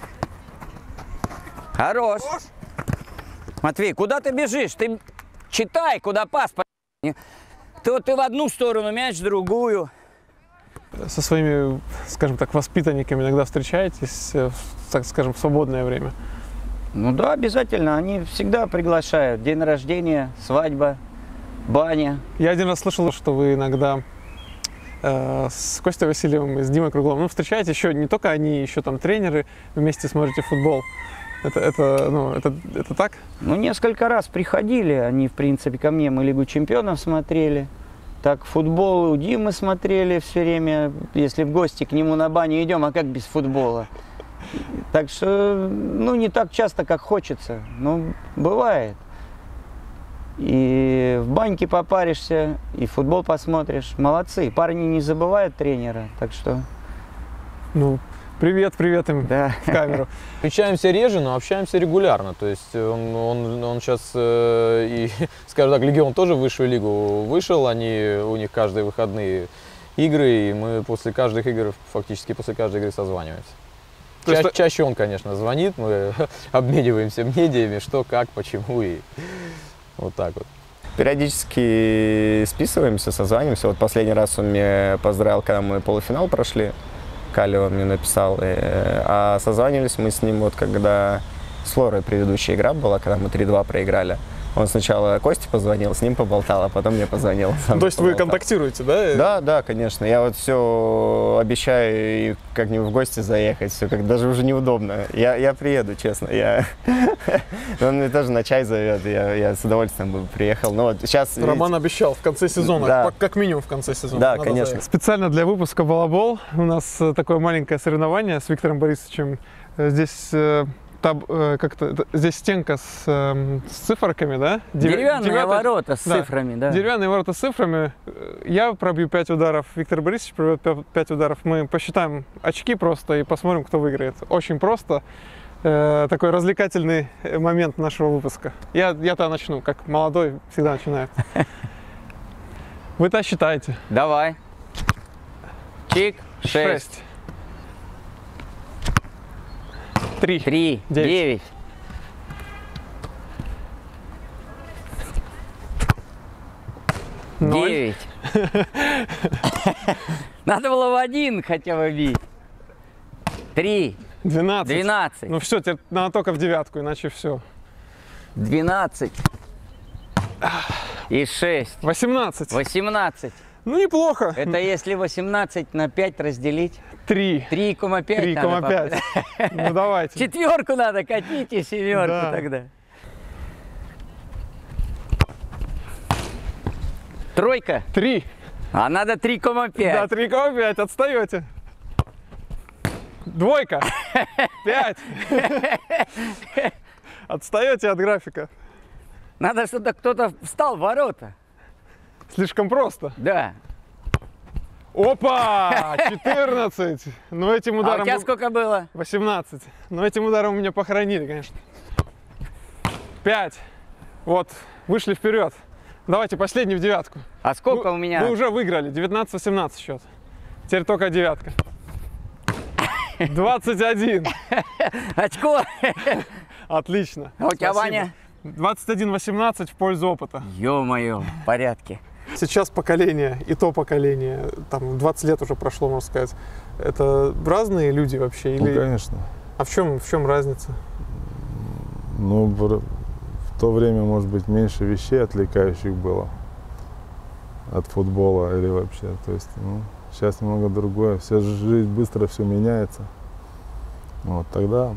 Хорош! Матвей, куда ты бежишь? Ты читай, куда пас. Ты вот ты в одну сторону, мяч в другую. Со своими, скажем так, воспитанниками иногда встречаетесь, так скажем, в свободное время? Ну да, обязательно. Они всегда приглашают. День рождения, свадьба, баня. Я один раз слышал, что вы иногда э, с Костей Васильевым и с Димой Кругловым, ну, встречаетесь еще не только они, еще там тренеры, вместе смотрите футбол. Это, это, ну, это, это так? Ну, несколько раз приходили они, в принципе, ко мне. Мы Лигу чемпионов смотрели. Так, футбол у Димы смотрели все время. Если в гости к нему на баню идем, а как без футбола? Так что, ну, не так часто, как хочется. Ну, бывает. И в баньке попаришься, и футбол посмотришь. Молодцы. Парни не забывают тренера. Так что... Ну, привет, привет им, да, в камеру. Встречаемся реже, но общаемся регулярно. То есть он, он, он сейчас, э, и, скажем так, Легион тоже в высшую лигу вышел. Они, у них каждые выходные игры, и мы после каждых игр, фактически после каждой игры созваниваемся. Ча есть... Чаще он, конечно, звонит, мы обмениваемся мнениями, что, как, почему, и вот так вот. Периодически списываемся, созваниваемся. Вот последний раз он меня поздравил, когда мы полуфинал прошли. Кали он мне написал. И, а созванивались мы с ним, вот когда с Флорой предыдущая игра была, когда мы три-два проиграли. Он сначала Косте позвонил, с ним поболтал, а потом мне позвонил. То есть поболтал. Вы контактируете, да? Да, да, конечно. Я вот все обещаю как-нибудь в гости заехать, все как даже уже неудобно. Я, я приеду, честно. Я... Он мне тоже на чай зовет, я, я с удовольствием бы приехал. Но вот сейчас, Роман видите... обещал в конце сезона, да. как минимум в конце сезона. Да, Надо конечно. заехать. Специально для выпуска «Балабол» у нас такое маленькое соревнование с Виктором Борисовичем. Здесь Таб, э, как-то здесь стенка с, э, с циферками, да? Дев- Деревянные девятый- ворота с да, цифрами, да. Деревянные ворота с цифрами. Я пробью пять ударов, Виктор Борисович пробьет пять ударов. Мы посчитаем очки просто и посмотрим, кто выиграет. Очень просто. Э, такой развлекательный момент нашего выпуска. Я, я-то начну, как молодой всегда начинает. Вы-то считаете. Давай. Чик. Шесть. Шесть. Три. Три. Девять. Девять. Ноль. Девять. Надо было в один хотя бы бить. Три. Двенадцать. Двенадцать. Ну все, теперь надо только в девятку, иначе все. Двенадцать. И шесть. Восемнадцать. Восемнадцать. Ну неплохо. Это если восемнадцать на пять разделить? Три. Три и пять. Три и пять. Ну давайте. Четверку надо, катите семерку Да. тогда. Тройка. Три. А надо три и Да, пять. три и пять. Отстаете. Двойка. Пять. Отстаете от графика. Надо, чтобы кто-то встал в ворота. Слишком просто. Да. Опа! четырнадцать. Но этим А у ударом... тебя вы- сколько было? восемнадцать. Но этим ударом меня похоронили, конечно. пять. Вот, вышли вперед. Давайте последний в девятку. А сколько Вы- у меня? Вы уже выиграли. девятнадцать-восемнадцать счет. Теперь только девятка. двадцать один. Очко. Отлично. А у тебя, Спасибо. Ваня? двадцать один восемнадцать в пользу опыта. Ё-моё, в порядке. Сейчас поколение и то поколение, там двадцать лет уже прошло, можно сказать. Это разные люди вообще? Ну, Или... конечно. А в чем, в чем разница? Ну, в в то время, может быть, меньше вещей отвлекающих было от футбола или вообще. То есть, ну, сейчас немного другое. Вся жизнь быстро, все меняется. Вот тогда,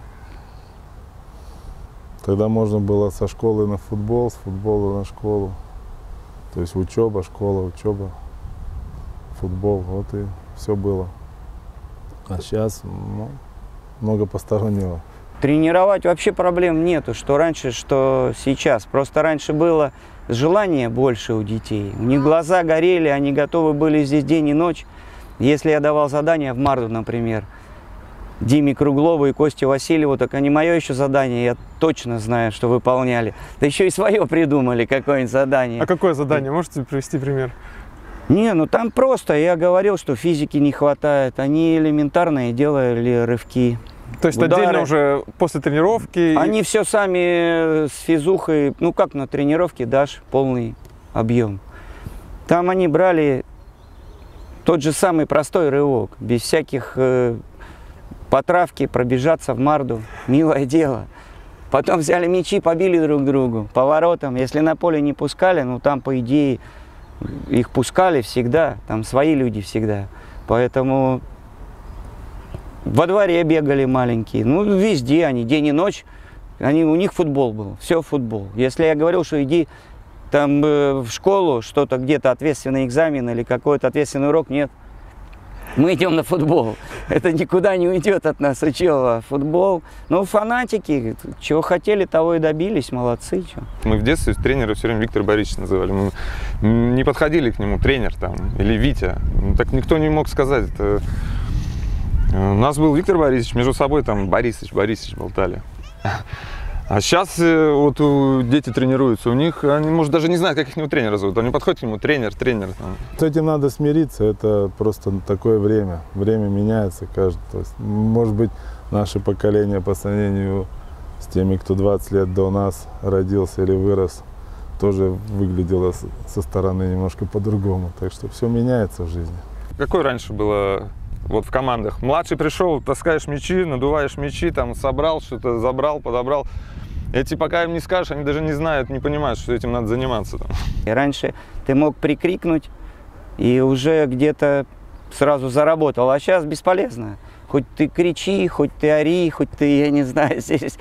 тогда можно было со школы на футбол, с футбола на школу. То есть учеба, школа, учеба, футбол. Вот и все было. А сейчас, ну, много постороннего. Тренировать вообще проблем нету, что раньше, что сейчас. Просто раньше было желание больше у детей. У них глаза горели, они готовы были здесь день и ночь. Если я давал задание в Марду, например, Диме Круглову и Косте Васильеву, так они мое еще задание, я точно знаю, что выполняли. Да еще и свое придумали, какое-нибудь задание. А какое задание? Можете привести пример? Не, ну там просто, я говорил, что физики не хватает. Они элементарные делали рывки. То есть Удары. отдельно уже после тренировки? Они все сами с физухой, ну как на тренировке дашь полный объем. Там они брали тот же самый простой рывок, без всяких э, потравки, пробежаться в Марду, милое дело. Потом взяли мячи, побили друг другу, поворотом. Если на поле не пускали, ну там по идее их пускали всегда, там свои люди всегда. Поэтому во дворе бегали маленькие, ну везде они, день и ночь, они, у них футбол был, все футбол. Если я говорил, что иди там э, в школу, что-то где-то ответственный экзамен или какой-то ответственный урок, нет. Мы идем на футбол, это никуда не уйдет от нас, учеба, футбол. Ну фанатики, чего хотели, того и добились, молодцы. Чё. Мы в детстве тренера все время Виктор Борисович называли. Мы не подходили к нему, тренер там, или Витя. Ну, так никто не мог сказать. Это... У нас был Виктор Борисович, между собой там Борисович, Борисович болтали. А сейчас вот дети тренируются, у них, они, может, даже не знают, как их тренера зовут. Они подходят к нему, тренер, тренер. Там. С этим надо смириться, это просто такое время. Время меняется каждый. То есть, может быть, наше поколение по сравнению с теми, кто двадцать лет до нас родился или вырос, тоже выглядело со стороны немножко по-другому. Так что все меняется в жизни. Какое раньше было вот в командах? Младший пришел, таскаешь мячи, надуваешь мячи, там собрал что-то, забрал, подобрал. Эти пока им не скажешь, они даже не знают, не понимают, что этим надо заниматься. Там. И раньше ты мог прикрикнуть и уже где-то сразу заработал, а сейчас бесполезно. Хоть ты кричи, хоть ты ори, хоть ты, я не знаю, здесь...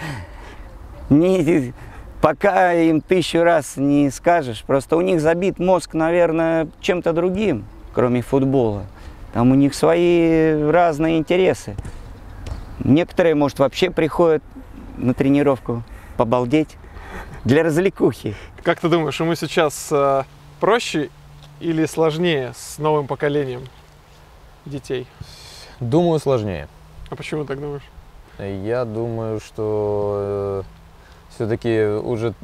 Не, пока им тысячу раз не скажешь, просто у них забит мозг, наверное, чем-то другим, кроме футбола. Там у них свои разные интересы. Некоторые, может, вообще приходят на тренировку побалдеть для развлекухи. Как ты думаешь, ему сейчас э, проще или сложнее с новым поколением детей? Думаю, сложнее. А почему так думаешь? Я думаю, что э, все-таки уже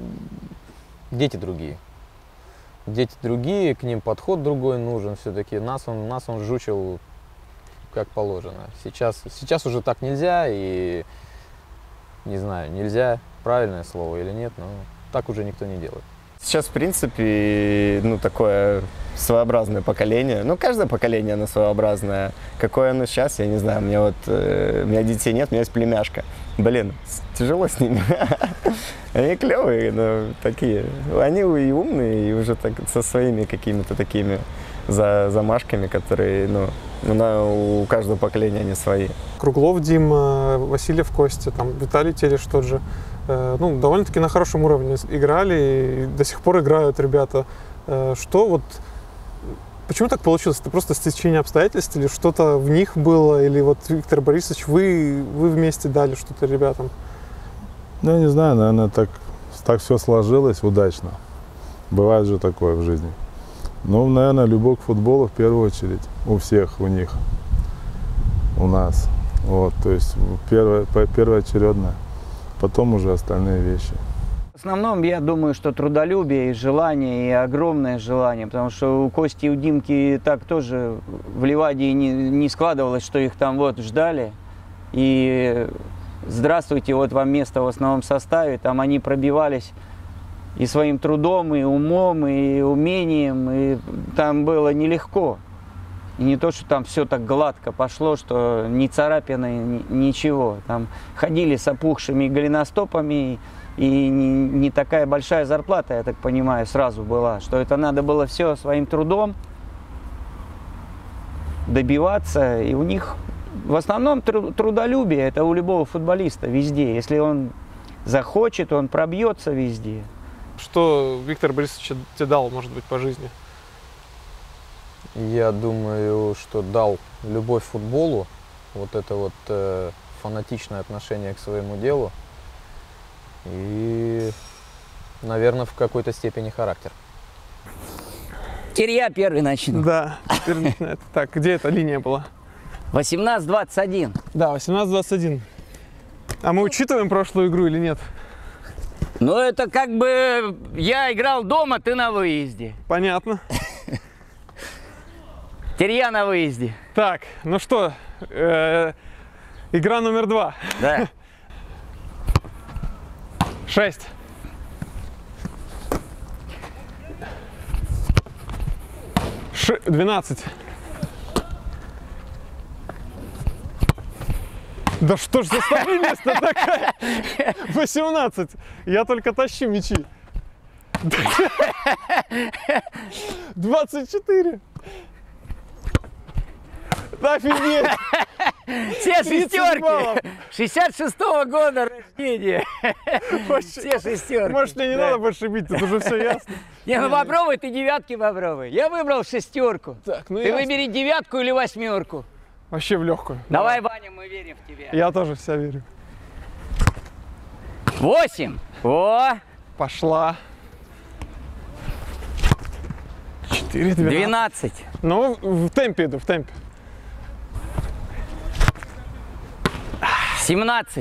дети другие. Дети другие, к ним подход другой нужен все-таки. Нас он, нас он жучил как положено. Сейчас, сейчас уже так нельзя, и не знаю, нельзя, правильное слово или нет, но так уже никто не делает. Сейчас, в принципе, ну, такое своеобразное поколение. Ну, каждое поколение, оно своеобразное. Какое оно сейчас, я не знаю. У меня вот, э, у меня детей нет, у меня есть племяшка. Блин, тяжело с ними. Они клевые, но такие. Они и умные, и уже так, со своими какими-то такими за, замашками, которые, ну, на, у каждого поколения они свои. Круглов Дима, Васильев Костя, там Виталий Телеш тот же. Ну, довольно-таки на хорошем уровне играли и до сих пор играют ребята. Что вот, почему так получилось? Это просто стечение обстоятельств или что-то в них было? Или вот, Виктор Борисович, вы, вы вместе дали что-то ребятам? Ну, я не знаю, наверное, так, так все сложилось удачно. Бывает же такое в жизни. Ну, наверное, любовь к футболу в первую очередь. У всех, у них, у нас. Вот, то есть первое, первоочередное. Потом уже остальные вещи. В основном, я думаю, что трудолюбие и желание, и огромное желание, потому что у Кости и у Димки так тоже в Ливадии не, не складывалось, что их там вот ждали. И здравствуйте, вот вам место в основном составе, там они пробивались и своим трудом, и умом, и умением, и там было нелегко. И не то, что там все так гладко пошло, что ни царапины, ни, ничего. Там ходили с опухшими голеностопами, и не, не такая большая зарплата, я так понимаю, сразу была, что это надо было все своим трудом добиваться. И у них в основном тру, трудолюбие, это у любого футболиста везде. Если он захочет, он пробьется везде. Что Виктор Борисович тебе дал, может быть, по жизни? Я думаю, что дал любовь к футболу, вот это вот э, фанатичное отношение к своему делу и, наверное, в какой-то степени характер. Теперь я первый начну. Да, теперь начинает. Так, где эта линия была? восемнадцать двадцать один. Да, восемнадцать двадцать один. А мы учитываем прошлую игру или нет? Ну, это как бы я играл дома, ты на выезде. Понятно. Теперь я на выезде. Так, ну что, э, игра номер два. Да. Шесть. Ш... Двенадцать. Да что ж за стабильность-то такая? Восемнадцать. Я только тащу мячи. Двадцать четыре. Офигеть! Все тридцать баллов. шестерки. шестьдесят шестого года рождения. Все шестерки. Может, мне не Да. надо больше бить, тут уже все ясно. Не, ну попробуй, ты девятки попробуй. Я выбрал шестерку. Так, ну Ты ясно. выбери девятку или восьмерку. Вообще в легкую. Давай, Ваня, мы верим в тебя. Я тоже в себя верю. Восемь. О, Пошла. Четыре, двенадцать. двенадцать. Ну, в темпе иду, в темпе. семнадцать.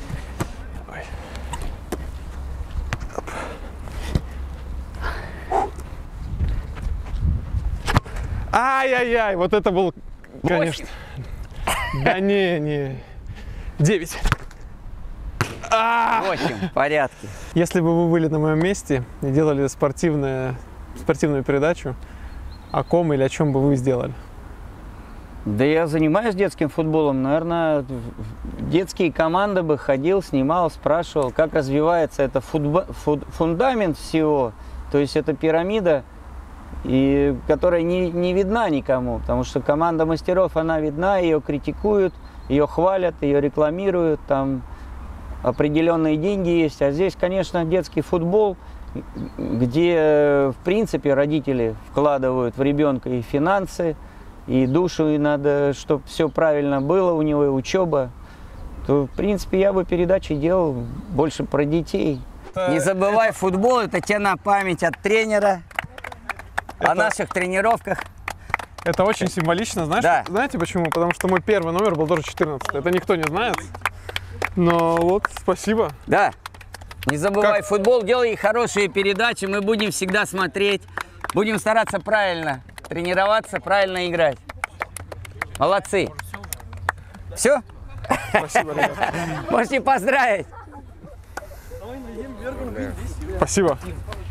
Ай-яй-яй, вот это был, конечно. Да не, не. Девять. А! Восемь. В порядке. Если бы вы были на моем месте и делали спортивное, спортивную передачу, о ком или о чем бы вы сделали? Да я занимаюсь детским футболом. Наверное, в детские команды бы ходил, снимал, спрашивал, как развивается это футбо- фу- фундамент всего. То есть это пирамида, и, которая не, не видна никому. Потому что команда мастеров, она видна, ее критикуют, ее хвалят, ее рекламируют. Там определенные деньги есть. А здесь, конечно, детский футбол, где, в принципе, родители вкладывают в ребенка и финансы, и душу, и надо, чтобы все правильно было у него, и учеба. то, в принципе, я бы передачи делал больше про детей. Не забывай, футбол – это тебе на память от тренера, Это- о наших тренировках. Это очень символично, знаешь, Да. знаете почему? Потому что мой первый номер был тоже четырнадцать. Это никто не знает. Но вот, спасибо. Да. Не забывай, Как- футбол, делай хорошие передачи, мы будем всегда смотреть, будем стараться правильно тренироваться, правильно играть. Молодцы. Все? Спасибо, ребят. Можете поздравить. Спасибо.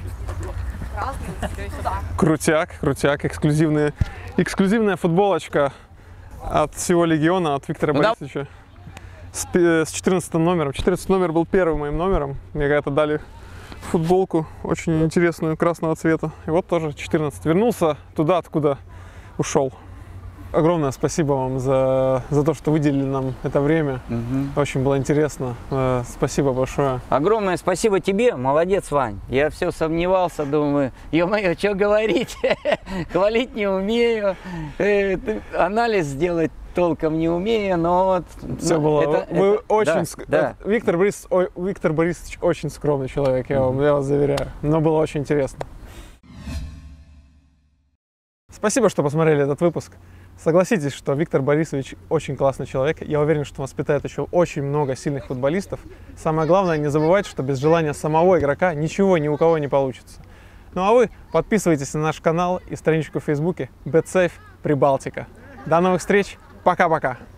Крутяк, крутяк, эксклюзивная, эксклюзивная футболочка от всего легиона, от Виктора Ну да. Борисовича. С, пи- с четырнадцатым номером. четырнадцатый номер был первым моим номером. Мне когда-то дали футболку очень интересную, красного цвета. И вот тоже четырнадцать. Вернулся туда, откуда ушел. Огромное спасибо вам за, за то, что выделили нам это время. Мгм. Очень было интересно. Э, Спасибо большое. Огромное спасибо тебе, молодец, Вань. Я все сомневался, думаю, ё-моё, что говорить, хвалить не умею, э, ты- анализ сделать толком не умею, но вот... Все ну, было. это- Вы это- очень. да, ск- да. э, Виктор Борис, ой, Виктор Борисович очень скромный человек, я, вам, я вас заверяю. Но было очень интересно. Спасибо, что посмотрели этот выпуск. Согласитесь, что Виктор Борисович очень классный человек. Я уверен, что он воспитает еще очень много сильных футболистов. Самое главное, не забывайте, что без желания самого игрока ничего ни у кого не получится. Ну а вы подписывайтесь на наш канал и страничку в Фейсбуке BetSafe Прибалтика. До новых встреч. Пока-пока.